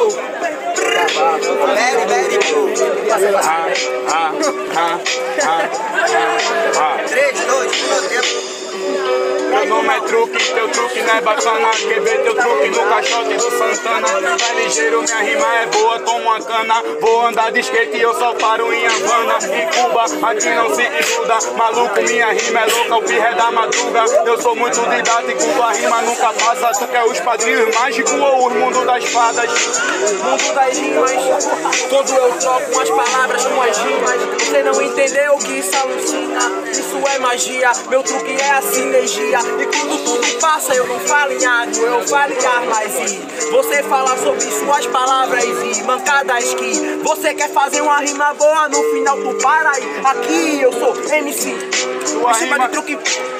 Três, dois, um, tempo. Meu nome é Truque, teu truque não é bacana. Quer ver teu truque no caixote do Santana? Tá ligeiro, minha rima é boa, toma uma cana. Vou andar de skate e eu só paro em Havana. Em Cuba, aqui não se estuda. Maluco, minha rima é louca, o pirra é da madruga. Eu sou muito didático, tua rima nunca passa. Tu quer os padrinhos mágicos ou os mundos das fadas? Mundo das rimas, quando eu troco umas palavras com as rimas. Você não entendeu que isso alucina, isso é magia. Meu truque é a sinergia. E quando tudo passa eu não falo em água, eu falo em ar. Mas e você fala sobre suas palavras e mancadas que você quer fazer uma rima boa, no final tu para aí. Aqui eu sou MC, Tua em cima rima... de truque.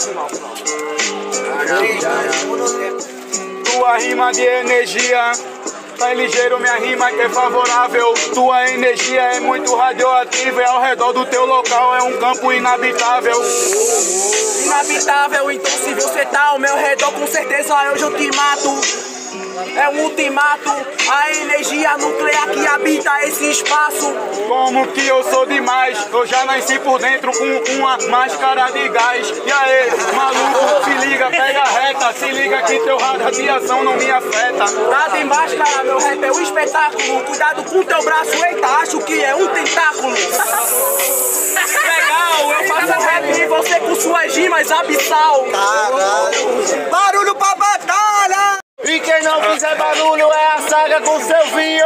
Tua rima de energia tá ligeiro, minha rima que é favorável. Tua energia é muito radioativa e ao redor do teu local é um campo inabitável. Inabitável, então se você tá ao meu redor, com certeza hoje eu te mato. É um ultimato, a energia nuclear que habita esse espaço. Como que eu sou demais, eu já nasci por dentro com uma máscara de gás. E aí, maluco, se liga, pega a reta. Se liga que teu radiação não me afeta. Tá de máscara, meu rap é um espetáculo. Cuidado com teu braço, eita, acho que é um tentáculo. Legal, eu faço rap e você com suas rimas abissal. Caralho. Barulho pra batalha! E quem não fizer barulho é a saga com seu vinho!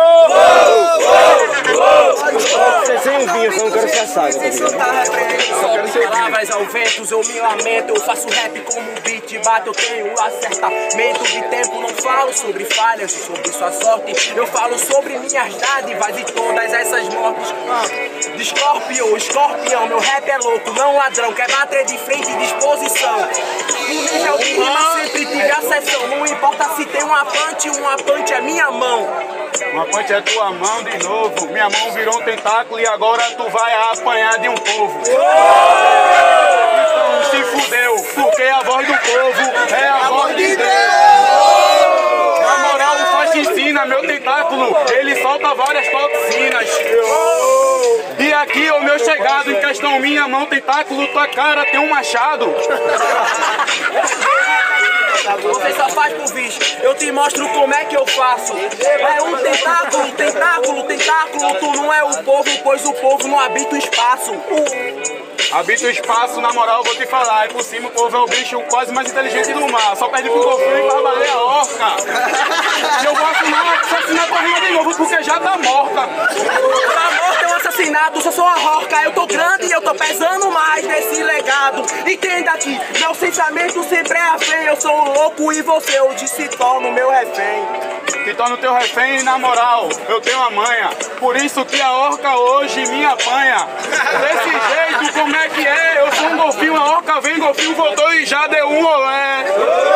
Você sem um vinho, eu não quero ser a saga. Sobre palavras ao vento, eu me lamento. Eu faço rap como um beat, bato, eu tenho acertamento de tempo. Não falo sobre falhas, sobre sua sorte. Eu falo sobre minhas dádivas e todas essas mortes. De escorpião, meu rap é louco, não ladrão. Quer bater de frente e disposição. No nível de rima sempre tive a sessão. Não importa se tem uma punch é minha mão. Uma punch é tua mão de novo. Minha mão virou um tentáculo e agora tu vai apanhar de um povo. Então se fudeu, porque a voz do povo é a voz de Deus. Na moral, o fascina, meu tentáculo, ele solta várias toxinas. E aqui, o meu chegado, em questão minha mão tentáculo, tua cara tem um machado. Você só faz por vício, eu te mostro como é que eu faço. É um tentáculo, tu não é o povo, pois o povo não habita o espaço. Habita o espaço, na moral, vou te falar. É por cima, o povo é o bicho quase mais inteligente do mar. Só perde pro golfinho e pra baleia orca. E eu vou assassinar tua rima de novo, porque já tá morta. Tá morta é um assassinato, só sou a roca. Eu tô grande e eu tô pesando mais nesse legado. Entenda que meu sentimento sempre é afém. Eu sou um louco e você hoje se torna o meu refém. Se torna o teu refém, na moral, eu tenho a manha. Por isso que a orca hoje me apanha. Desse jeito, como é que é? Eu sou um golfinho, a orca vem, golfinho voltou e já deu um olé.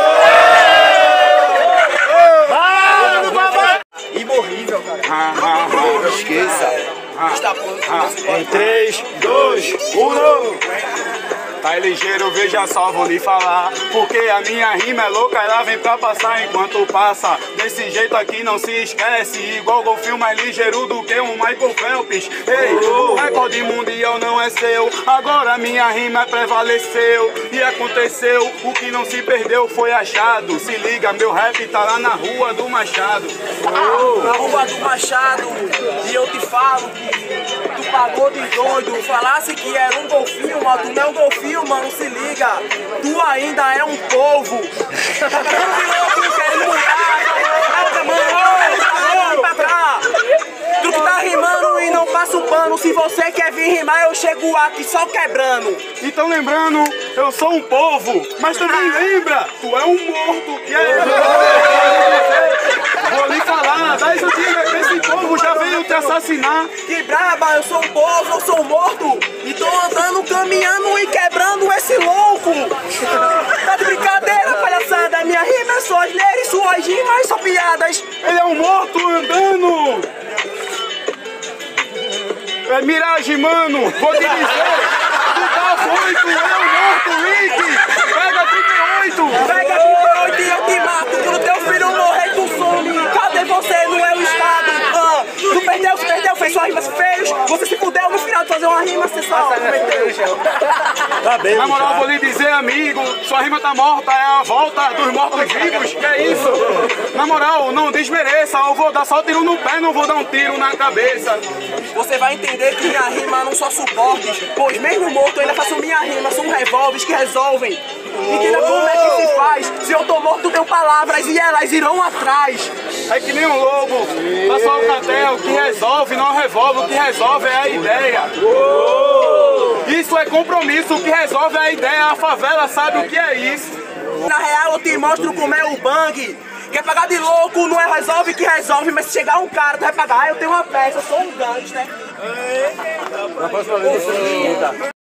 Imorrível, cara. Não esqueça. Em 3, 2, 1. Tá ligeiro, veja só, vou lhe falar. Porque a minha rima é louca, ela vem pra passar enquanto passa. Desse jeito aqui não se esquece. Igual golfinho mais ligeiro do que um Michael Phelps. Ei, o recorde mundial não é seu. Agora minha rima prevaleceu. E aconteceu, o que não se perdeu foi achado. Se liga, meu rap tá lá na Rua do Machado. Na Rua do Machado. E eu te falo que tu pagou de doido. Falasse que era um golfinho, mas tu não é um golfinho, mano, se liga. Tu ainda é um povo. Tá tão louco, querendo mudar. Mano, pra trás. Tu que tá rimando e não passa o pano. Se você quer vir rimar, eu chego aqui só quebrando. Então lembrando, eu sou um povo, mas também lembra, tu é um morto. E aí, vou lhe falar, das antigas que esse povo já veio te assassinar. Que braba, eu sou um povo, eu sou um morto. E tô andando, caminhando e quebrando esse louco. Tá de brincadeira, palhaçada. Minha rima é só asneira e suas rimas são piadas. Ele é um morto andando. É miragem, mano, vou te dizer. Tu tá afoito, é um morto, Rick. Pega 38. Pega 38 e eu te mato. Quando teu filho morrer, tu some. Cadê você? Não é o Estado. sua rima, você só meteu. Tá bem, Na moral, vou lhe dizer, amigo, sua rima tá morta, é a volta dos mortos-vivos, que é isso? Na moral, não desmereça, eu vou dar só tiro no pé, não vou dar um tiro na cabeça. Você vai entender que minha rima não só suportes, pois mesmo morto eu ainda faço minha rima, são revólveres que resolvem. Entenda como é que se faz, se eu tô morto tenho palavras e elas irão atrás. É que nem um lobo, tá só o catel, o que resolve não revolve, o que resolve é a ideia. Isso é compromisso, o que resolve é a ideia, a favela sabe o que é isso. Na real eu te mostro como é o bang. Quer pagar de louco, não é resolve que resolve, mas se chegar um cara, tu vai pagar, eu tenho uma peça, eu sou um gangster. Na próxima vez.